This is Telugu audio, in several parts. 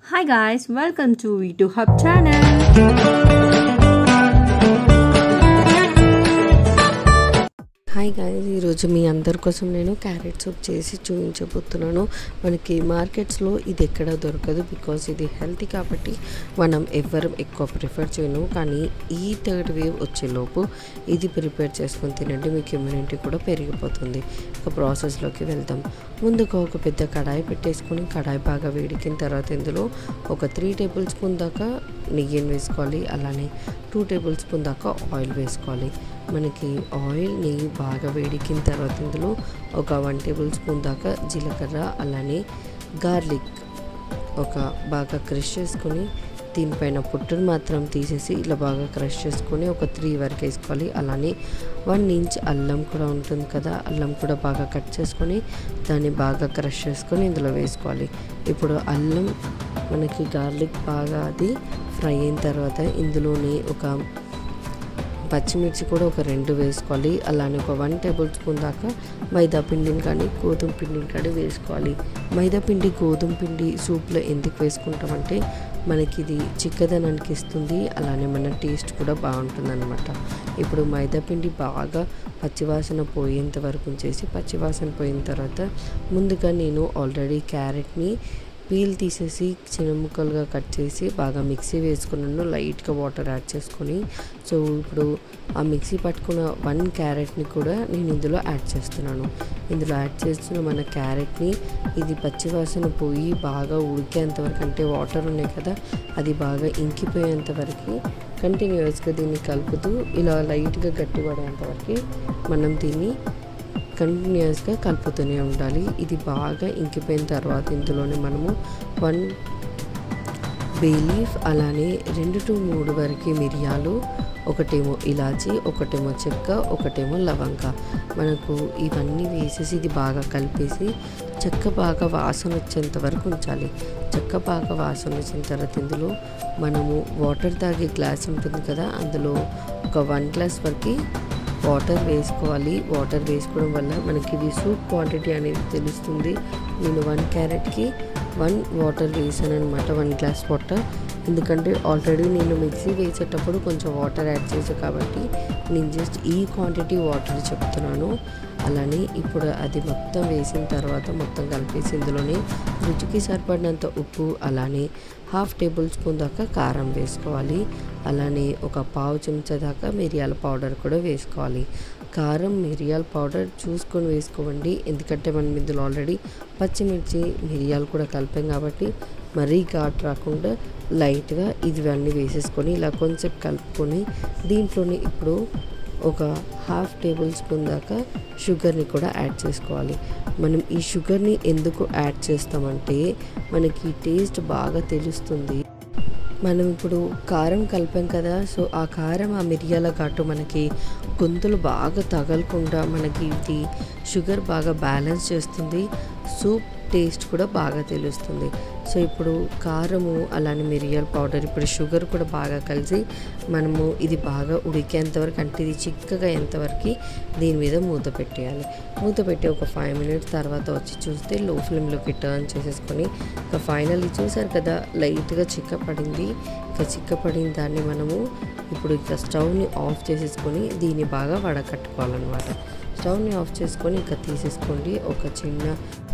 Hi guys, welcome to V2 Hub channel. Hi guys, ఈరోజు మీ అందరి కోసం నేను క్యారెట్ సూప్ చేసి చూపించబోతున్నాను. మనకి మార్కెట్స్లో ఇది ఎక్కడ దొరకదు, బికాజ్ ఇది హెల్తీ కాబట్టి మనం ఎవ్వరం ఎక్కువ ప్రిఫర్ చేయను. కానీ ఈ థర్డ్ వేవ్ వచ్చేలోపు ఇది ప్రిపేర్ చేసుకొని తినండి, మీకు ఇమ్యూనిటీ కూడా పెరిగిపోతుంది. ఇక ప్రాసెస్లోకి వెళ్దాం. ముందుగా ఒక పెద్ద కడాయి పెట్టేసుకొని కడాయి బాగా వేడికిన తర్వాత ఇందులో ఒక 3 టేబుల్ స్పూన్ దాకా నెయ్యిని వేసుకోవాలి. అలానే 2 టేబుల్ స్పూన్ దాకా ఆయిల్ వేసుకోవాలి. మనకి ఆయిల్ నెయ్యి బాగా వేడికిన తర్వాత ఇందులో ఒక 1 టేబుల్ స్పూన్ దాకా జీలకర్ర, అలానే గార్లిక్ ఒక బాగా క్రష్ చేసుకొని దీనిపైన పుట్టును మాత్రం తీసేసి ఇలా బాగా క్రష్ చేసుకొని ఒక 3 వరకు వేసుకోవాలి. అలానే 1 ఇంచ్ అల్లం కూడా ఉంటుంది కదా, అల్లం కూడా బాగా కట్ చేసుకొని దాన్ని బాగా క్రష్ చేసుకొని ఇందులో వేసుకోవాలి. ఇప్పుడు అల్లం మనకి గార్లిక్ బాగా అది ఫ్రై అయిన తర్వాత ఇందులోనే ఒక పచ్చిమిర్చి కూడా ఒక 2 వేసుకోవాలి. అలానే ఒక 1 టేబుల్ స్పూన్ దాకా మైదా పిండిని కానీ గోధుమ పిండిని కానీ వేసుకోవాలి. మైదా పిండి గోధుమ పిండి సూప్లో ఎందుకు వేసుకుంటామంటే మనకి ఇది చిక్కదనానికి ఇస్తుంది, అలానే మన టేస్ట్ కూడా బాగుంటుంది అనమాట. ఇప్పుడు మైదా పిండి బాగా పచ్చివాసన పోయేంత వరకు ఉంచేసి, పచ్చివాసన పోయిన తర్వాత ముందుగా నేను ఆల్రెడీ క్యారెట్ని పీల్ తీసేసి చిన్న ముక్కలుగా కట్ చేసి బాగా మిక్సీ వేసుకున్నాను, లైట్గా వాటర్ యాడ్ చేసుకొని. సో ఇప్పుడు ఆ మిక్సీ పట్టుకున్న 1 క్యారెట్ని కూడా నేను ఇందులో యాడ్ చేస్తున్నాను. ఇందులో యాడ్ చేస్తున్న మన క్యారెట్ని ఇది పచ్చివాసన పోయి బాగా ఉడికేంతవరకు, అంటే వాటర్ ఉన్నాయి కదా అది బాగా ఇంకిపోయేంతవరకు కంటిన్యూస్గా దీన్ని కలుపుతూ ఇలా లైట్గా గట్టిపడేంతవరకు మనం దీన్ని కంటిన్యూస్గా కలుపుతూనే ఉండాలి. ఇది బాగా ఇంకిపోయిన తర్వాత ఇందులోనే మనము 1 బే లీఫ్, అలానే 2 to 3 వరకు మిరియాలు, ఒకటేమో ఇలాచి, ఒకటేమో చెక్క, ఒకటేమో లవంగ, మనకు ఇవన్నీ వేసేసి ఇది బాగా కలిపేసి చెక్క బాగా వాసన వచ్చేంత వరకు ఉంచాలి. చెక్క బాగా వాసన వచ్చిన తర్వాత ఇందులో మనము వాటర్ తాగే గ్లాస్ ఉంటుంది కదా, అందులో ఒక 1 గ్లాస్ వరకు వాటర్ వేసుకోవాలి. వాటర్ వేసుకోవడం వల్ల మనకి ఇది సూప్ క్వాంటిటీ అనేది తెలుస్తుంది. నేను 1 క్యారెట్కి 1 వాటర్ వేసాను అనమాట, 1 గ్లాస్ వాటర్. ఎందుకంటే ఆల్రెడీ నేను మిక్సీ వేసేటప్పుడు కొంచెం వాటర్ యాడ్ చేసాను కాబట్టి నేను జస్ట్ ఈ క్వాంటిటీ వాటర్ చెప్తున్నాను. అలానే ఇప్పుడు అది మొత్తం వేసిన తర్వాత మొత్తం కలిపేసి ఇందులోనే రుచికి సరిపడినంత ఉప్పు, అలానే 1/2 టేబుల్ స్పూన్ దాకా కారం వేసుకోవాలి. అలానే ఒక 1/2 చెంచా దాకా మిరియాల పౌడర్ కూడా వేసుకోవాలి. కారం మిరియాల పౌడర్ చూసుకొని వేసుకోండి, ఎందుకంటే మనం ఇందులో ఆల్రెడీ పచ్చిమిర్చి మిరియాలు కూడా కలిపాం కాబట్టి మరీ ఘాటు రాకుండా లైట్గా ఇవన్నీ వేసేసుకొని ఇలా కొంచెం కలుపుకొని దీంట్లోనే ఇప్పుడు ఒక 1/2 టేబుల్ స్పూన్ దాకా షుగర్ని కూడా యాడ్ చేసుకోవాలి. మనం ఈ షుగర్ని ఎందుకు యాడ్ చేస్తామంటే మనకి టేస్ట్ బాగా తెలుస్తుంది. మనం ఇప్పుడు కారం కలిపాం కదా, సో ఆ కారం ఆ మిరియాల ఘాటు మనకి గొంతులు బాగా తగలకుండా మనకి ఇది షుగర్ బాగా బ్యాలెన్స్ చేస్తుంది, సూప్ టేస్ట్ కూడా బాగా తెలుస్తుంది. సో ఇప్పుడు కారము, అలానే మిరియాల పౌడర్, ఇప్పుడు షుగర్ కూడా బాగా కలిసి మనము ఇది బాగా ఉడికేంతవరకు, అంటే ఇది చిక్కగా ఎంతవరకు దీని మీద మూత పెట్టేయాలి. మూత పెట్టి ఒక 5 మినిట్స్ తర్వాత వచ్చి చూస్తే లో ఫ్లేమ్లోకి టర్న్ చేసేసుకొని ఇక ఫైనల్లీ చూసారు కదా లైట్గా చిక్కపడింది. ఇక చిక్కపడిన దాన్ని మనము ఇప్పుడు ఇక స్టవ్ని ఆఫ్ చేసేసుకొని దీన్ని బాగా వడకట్టుకోవాలన్నమాట. స్టవ్ని ఆఫ్ చేసుకొని ఇక తీసేసుకోండి. ఒక చిన్న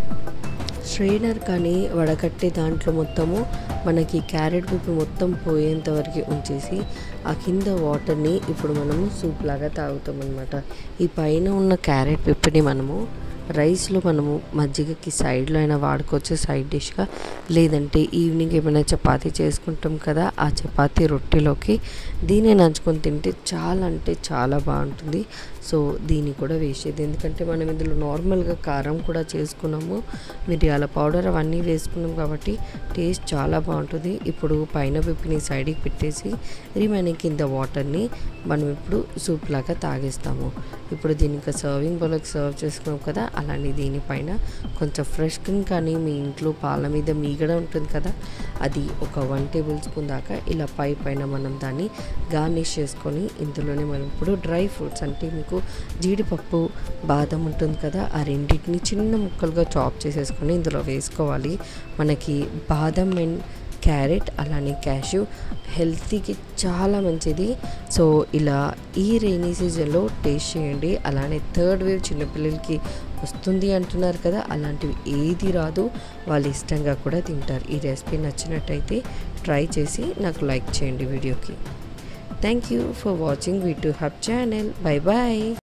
స్ట్రెయినర్ కానీ వడకట్టే దాంట్లో మొత్తము మనకి క్యారెట్ పిప్పి మొత్తం పోయేంత వరకు ఉంచేసి ఆ కింద వాటర్ని ఇప్పుడు మనము సూప్ లాగా తాగుతాం అనమాట. ఈ పైన ఉన్న క్యారెట్ పిప్పిని మనము రైస్లో మనము మజ్జిగకి సైడ్లో అయినా వాడుకోవచ్చు సైడ్ డిష్గా, లేదంటే ఈవినింగ్ ఏమైనా చపాతీ చేసుకుంటాం కదా, ఆ చపాతీ రొట్టెలోకి దీన్ని నంచుకొని తింటే చాలా అంటే చాలా బాగుంటుంది. సో దీన్ని కూడా వేస్ట్ చేయదు, ఎందుకంటే మనం ఇందులో నార్మల్గా కారం కూడా చేసుకున్నాము, మిరియాల పౌడర్ అవన్నీ వేసుకున్నాం కాబట్టి టేస్ట్ చాలా బాగుంటుంది. ఇప్పుడు పైన పిప్పిని సైడ్కి పెట్టేసి రిమైనింగ్ కింద వాటర్ని మనం ఇప్పుడు సూప్ లాగా తాగేస్తాము. ఇప్పుడు దీనికి సర్వింగ్ బౌల్కి సర్వ్ చేసుకున్నాం కదా, అలానే దీనిపైన కొంచెం ఫ్రెష్ క్రీమ్ కానీ మీ ఇంట్లో పాల మీద మీగడ ఉంటుంది కదా, అది ఒక 1 టేబుల్ స్పూన్ దాకా ఇలా పైన మనం దాన్ని గార్నిష్ చేసుకొని ఇందులోనే మనం ఇప్పుడు డ్రై ఫ్రూట్స్, అంటే మీకు జీడిపప్పు, బాదం ఉంటుంది కదా, ఆ రెండింటిని చిన్న ముక్కలుగా చాప్ చేసేసుకొని ఇందులో వేసుకోవాలి. మనకి బాదం అండ్ క్యారెట్ అలానే క్యాష్యూ హెల్తీకి చాలా మంచిది. సో ఇలా ఈ రైనీ సీజన్లో టేస్ట్ చేయండి. అలానే థర్డ్ వేవ్ చిన్నపిల్లలకి వస్తుంది అంటున్నారు కదా, అలాంటివి ఏది రాదు, వాళ్ళు ఇష్టంగా కూడా తింటారు. ఈ రెసిపీ నచ్చినట్టయితే ట్రై చేసి నాకు లైక్ చేయండి వీడియోకి. థ్యాంక్ యూ ఫర్ వాచింగ్ వీ2హబ్ ఛానల్. Bye bye.